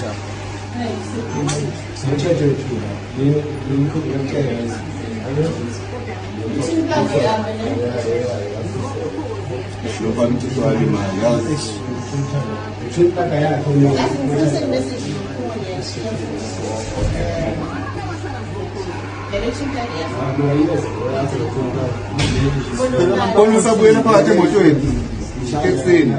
Quando essa buena parte é muito ele. Esquecendo.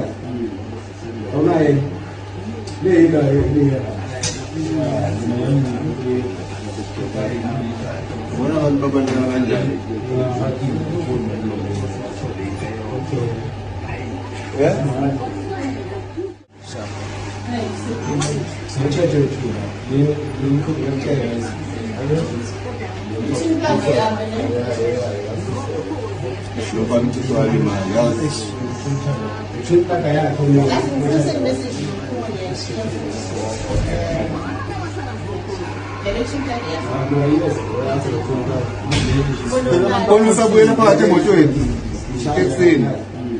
Quando essa buena parte é muito ele. Esquecendo.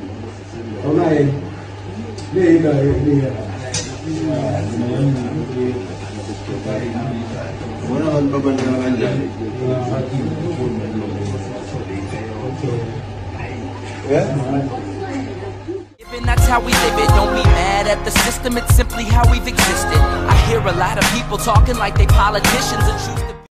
That's how we live it. Don't be mad at the system, it's simply how we've existed. I hear a lot of people talking like they politicians and choose to